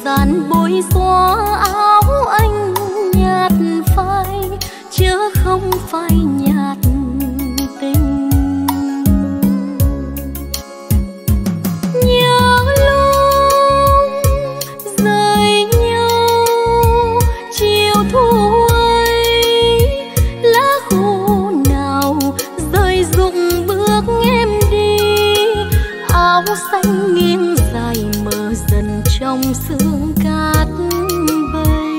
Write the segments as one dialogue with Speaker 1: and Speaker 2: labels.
Speaker 1: gian bôi xóa áo anh nhạt phai, chứ không phải nhạt tình. Nhớ lúc rời nhau chiều thu ấy, lá khô nào rơi rụng bước em đi, áo xanh nghiêng dài mờ dần trong sương cát bay.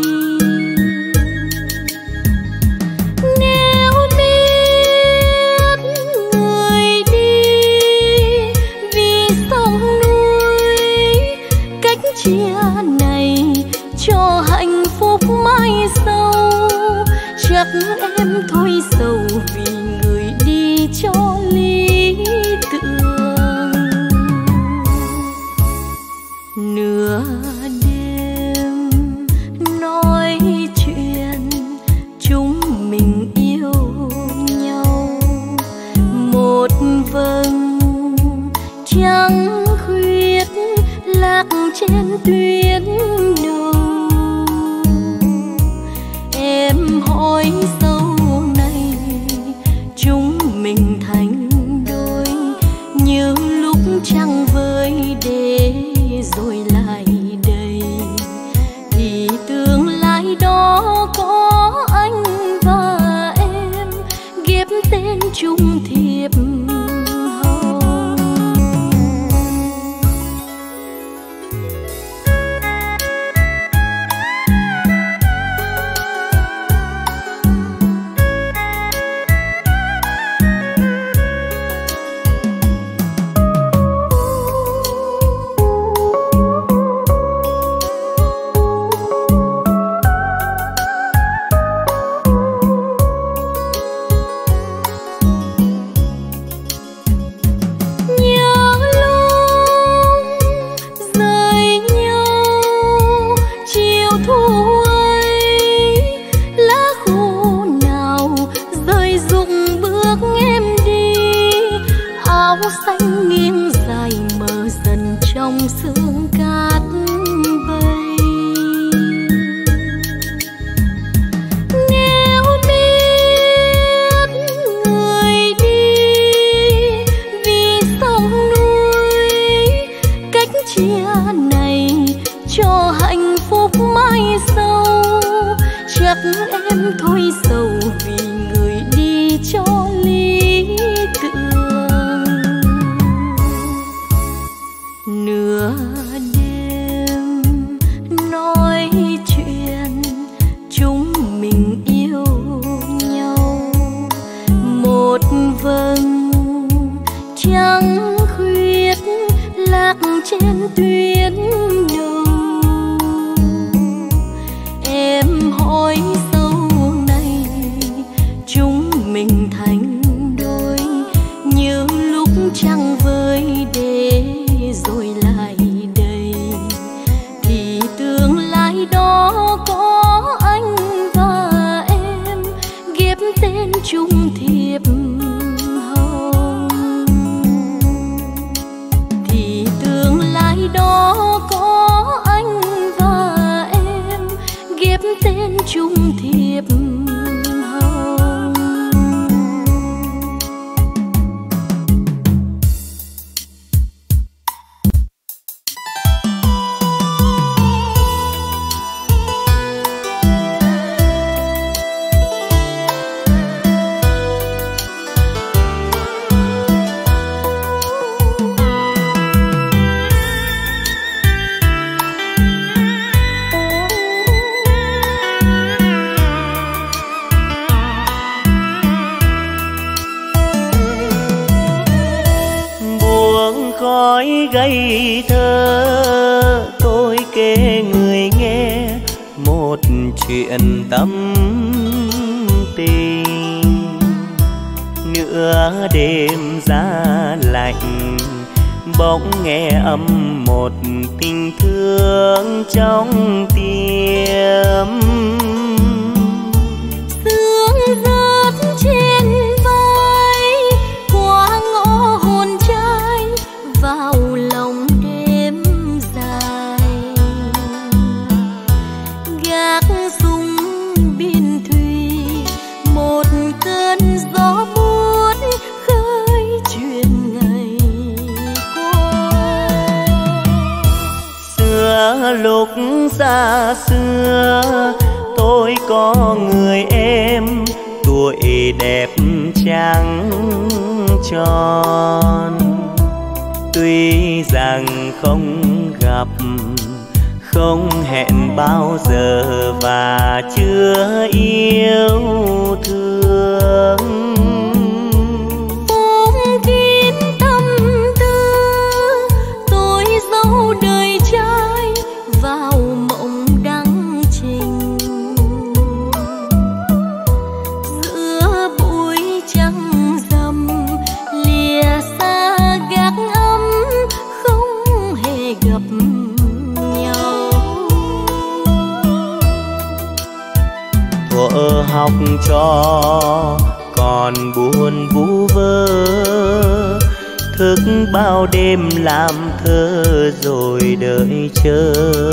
Speaker 1: Nếu biết người đi vì sông núi, cách chia này cho hạnh phúc mai sau, chắc em thôi sầu vì người đi cho lý tưởng. Nửa đêm nói chuyện chúng mình yêu nhau, một vầng trăng khuyết lạc trên tuyến đầu. Em hỏi sau này chúng mình thành đôi, như lúc trăng với để rồi lại đây, thì tương lai đó có anh và em ghép tên chung thiệp hồng. Xanh nghiêng dài mờ dần trong sương cát bay. Nếu biết người đi vì sông núi, cách chia này cho hạnh phúc mai sau, chắc em thôi sầu vì người đi cho lý tưởng. Nửa đêm nói chuyện chúng mình yêu nhau, một vầng trăng khuyết lạc trên tuyến đầu. Em hỏi sau này chúng mình thành đôi, như lúc trăng với để rồi lại đây, thì tương lai đó có anh và em ghép tên chung thiệp hồng. Thì tương lai đó có anh và em ghép tên chung thiệp hồng.
Speaker 2: Khói gây thơ tôi kể người nghe một chuyện tâm tình. Nửa đêm giá lạnh bỗng nghe âm một tình thương trong tim.
Speaker 1: Sương rớt trên vai qua ngõ hồn trai vào lòng đêm dài.
Speaker 2: nhớ lúc xa xưa tôi có người em tuổi đẹp trắng tròn. Tuy rằng không gặp không hẹn bao giờ và chưa yêu thương,
Speaker 1: phong kín tâm tư tôi dấu đời trai vào mộng đắng trình. Giữa bụi trăng rằm lìa xa gác ấm không hề gặp nhau.
Speaker 2: thuở học trò còn buồn vu vơ, thức bao đêm làm thơ rồi đợi chờ.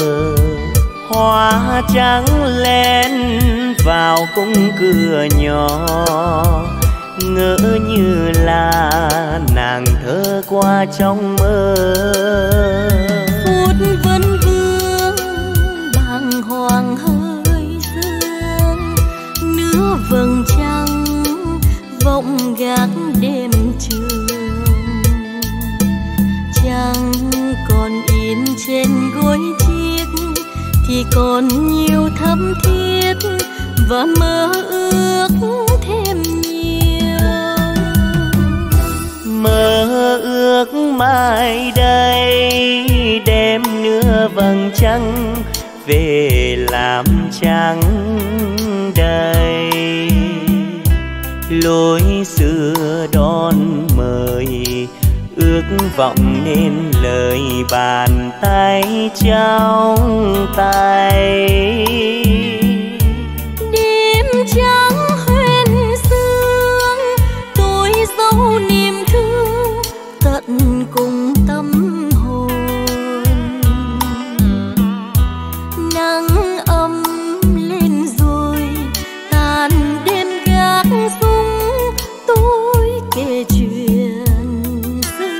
Speaker 2: Hoa trắng lén vào cung cửa nhỏ, ngỡ như là nàng thơ qua trong mơ.
Speaker 1: Phút vẫn vương bàng hoàng hơi sương, nửa vầng trăng vọng gác đêm trường. Trăng còn in trên gối chiếc thì còn nhiều thắm thiết và mơ ước thêm nhiều.
Speaker 2: Mơ ước mai đây đem nửa vầng trăng về làm trắng đầy. Lối xưa đón mời ước vọng nên lời bàn tay trong tay.
Speaker 1: Đêm trắng huyền sương tôi dấu niềm thương tận cùng tâm hồn. Nắng ấm lên rồi tàn đêm gác súng tôi kể chuyện xưa.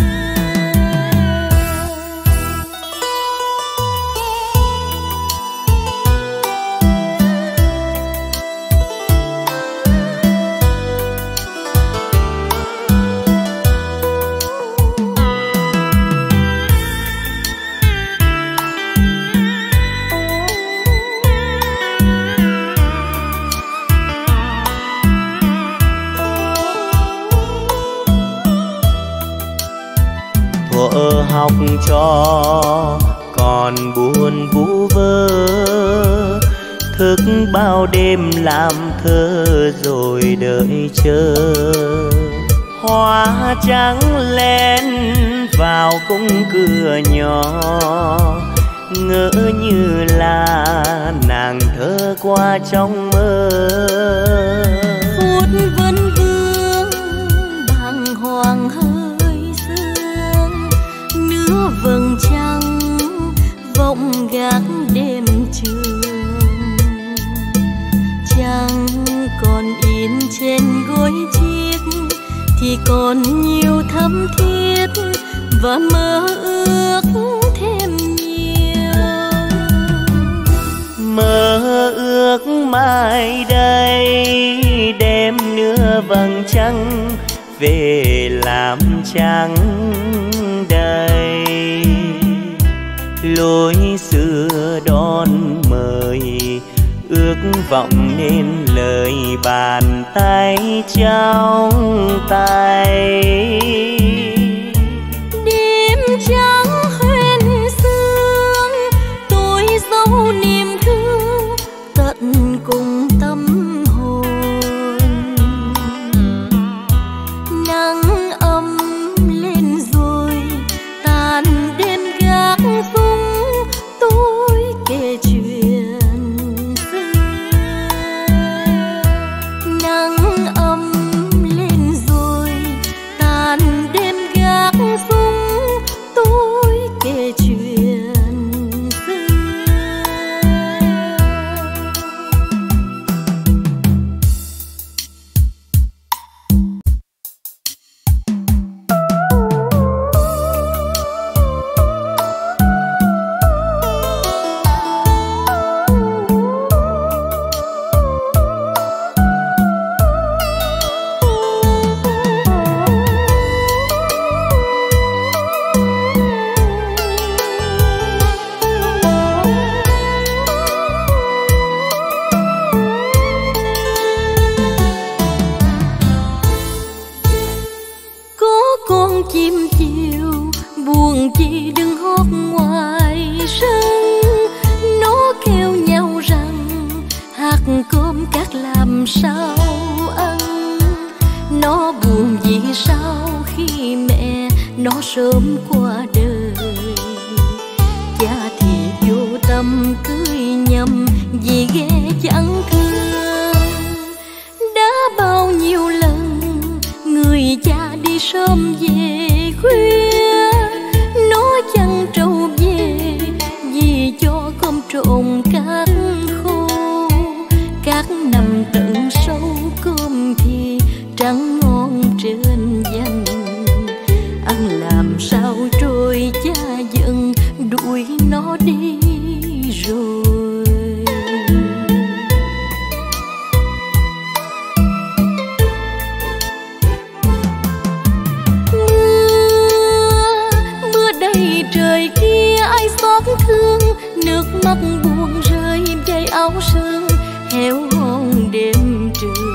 Speaker 2: Thuở học trò còn buồn vu vơ, thức bao đêm làm thơ rồi đợi chờ. Hoa trắng lén vào cung cửa nhỏ, ngỡ như là nàng thơ qua trong mơ.
Speaker 1: Phút vẫn vương bàng hoàng hơi sương, nửa vầng trăng vọng gác đêm trường. Trăng còn in trên gối chiếc thì còn nhiều thắm thiết và mơ ước thêm nhiều.
Speaker 2: Mơ ước mai đây đem nửa vầng trăng về làm trắng đầy. Lối xưa đón mời ước vọng nên lời bàn tay trong tay.
Speaker 1: Đêm trắng huyền sương tôi dấu niềm thương tận cùng tâm hồn. Nắng ấm lên rồi tàn đêm gác súng tôi kể chuyện xưa. Nắng ấm lên rồi tàn đêm thì vô tâm cưới nhầm vì ghê chẳng thương. Đã bao nhiêu lần người cha đi sớm về khuya, nói chẳng trâu về vì cho cơm trộn các khô. Các nằm tận sâu cơm thì trắng ngon trên danh, ăn làm sao trôi cha giận đuổi nó đi rồi. Mưa đầy trời kia ai xót thương, nước mắt buồn rơi dây áo sương héo hon đêm trường.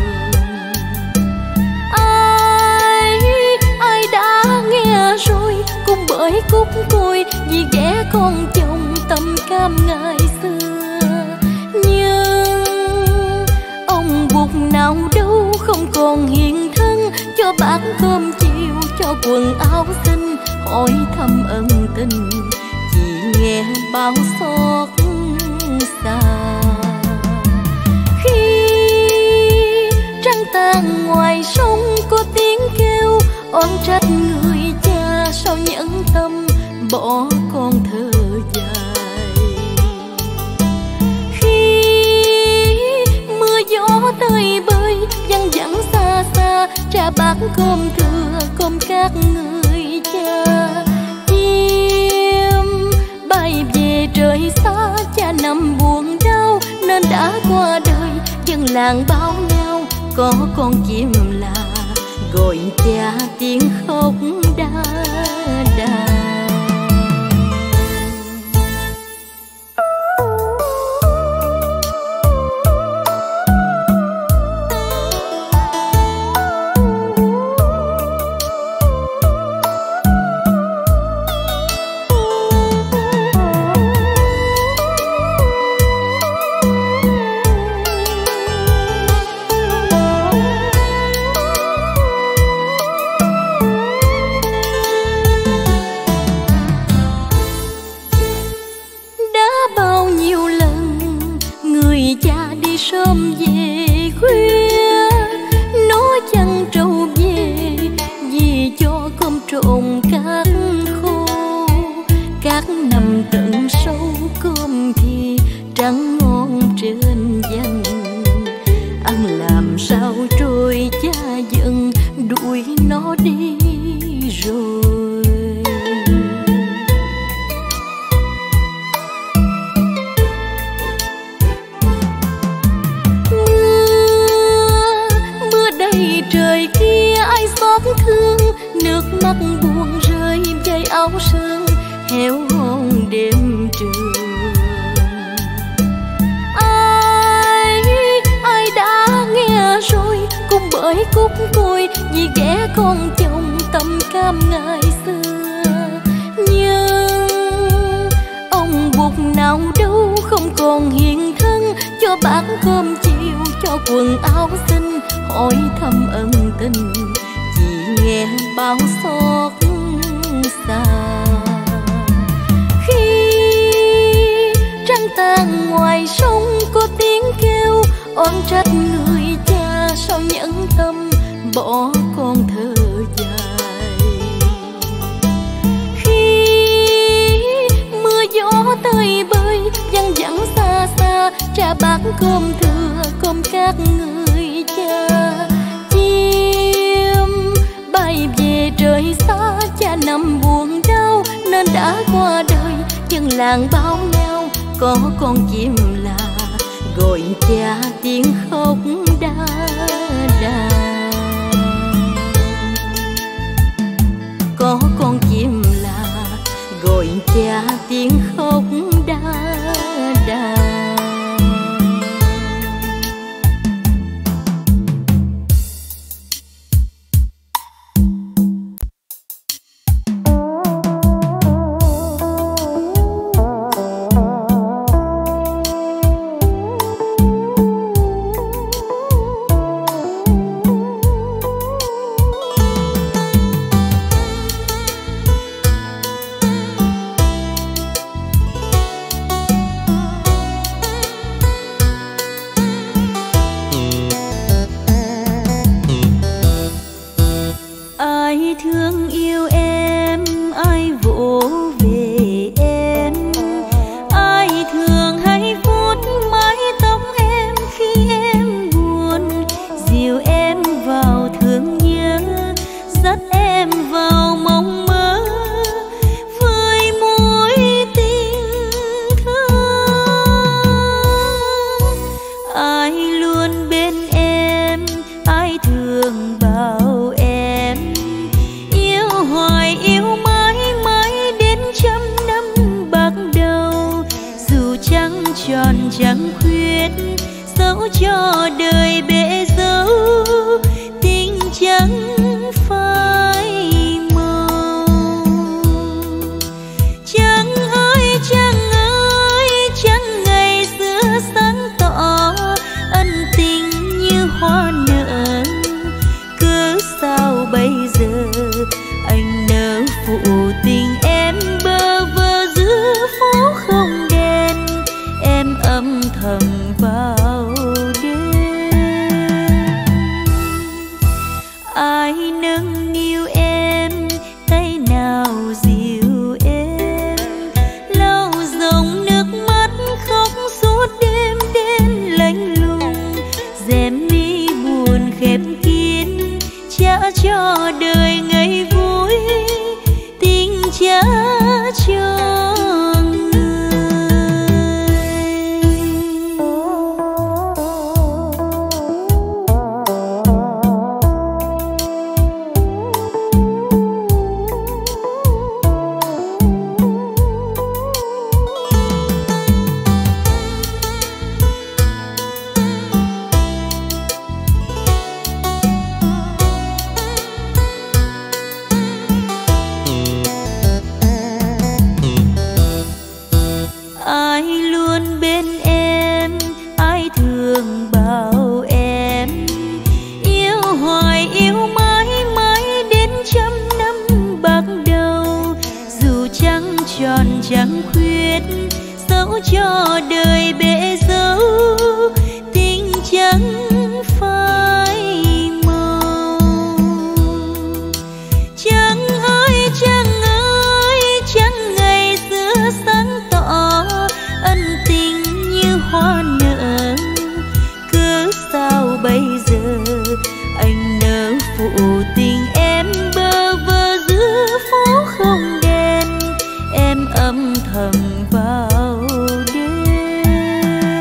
Speaker 1: Ai đã nghe rồi cũng bởi cúc côi vì ghẻ con chồng tâm cam ngày xưa. Nhưng ông buộc nào đâu không còn hiện thân, cho bát cơm chiều cho quần áo xinh, hỏi thăm ân tình chỉ nghe bao xót xa. Khi trăng tan ngoài sông có tiếng kêu, oán trách người cha sao nhẫn tâm bỏ con thơ dài. Khi mưa gió tơi bơi văng vẳng xa xa, trả bát cơm thừa cơm các người cha. Chim bay về trời xa, cha nằm buồn đau nên đã qua đời. Dân làng bao nhau có con chim là gọi cha tiếng khóc đa đà. Sớm về khuya, nói chẳng trâu về vì cho cơm trộn các khô. Các nằm tận sâu cơm thì trắng ngon trên danh, ăn làm sao trôi cha giận đuổi nó đi rồi. Trời kia ai xót thương, nước mắt buồn rơi dây áo sương héo hon đêm trường. Ai đã nghe rồi cũng bởi cúc côi vì ghẻ con chồng tâm cam ngày xưa. Nhưng ông buộc nào đâu không còn hiện thân, cho bát cơm chiều cho quần áo xinh, hỏi thăm ân tình chỉ nghe bao xót xa. Khi trăng tan ngoài sông có tiếng kêu, oán trách người cha sao nhẫn tâm bỏ con thơ dài. Khi mưa gió tơi bơi văng vẳng xa xa, trả bát cơm thừa cơm các người cha. Chim bay về trời xa, cha nằm buồn đau nên đã qua đời. Dân làng bao nhau có con chim là gọi cha tiếng khóc đa đà. Có con chim là gọi cha tiếng khóc đa đà. tròn trắng khuyết, dẫu cho đời bể dâu tình chẳng phai màu. Trăng ơi trăng ngày xưa sáng tỏ, ân tình như hoa nở. Cớ sao bây giờ anh nỡ phụ tình em bơ vơ giữa phố không đèn, em âm thầm vào đêm. Ai nâng niu em, tay nào dịu em, lau dòng nước mắt khóc suốt đêm đen lạnh lùng. Rèm mi buồn khép kín, trả cho đời ngày vui, tình trả cho trăng khuyết, dẫu cho đời bể dâu tình chẳng phai màu. Trăng ơi trăng ngày xưa sáng tỏ, ân tình như hoa nở. Cớ sao bây giờ anh nỡ phụ tình em bơ vơ giữa phố không đèn, em âm thầm vào đêm.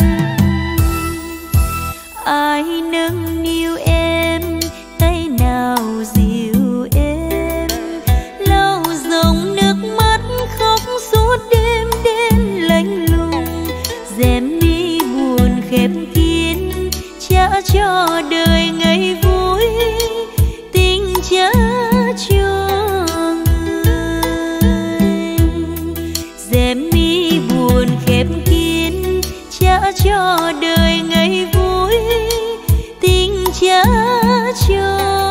Speaker 1: Ai nâng niu em, tay nào dịu em, lau dòng nước mắt khóc suốt đêm đen lạnh lùng. Rèm mi buồn khép kín, trả cho đời ngày vui, tình trả cho rèm mi buồn khép kín, trả cho đời ngày vui, tình trả cho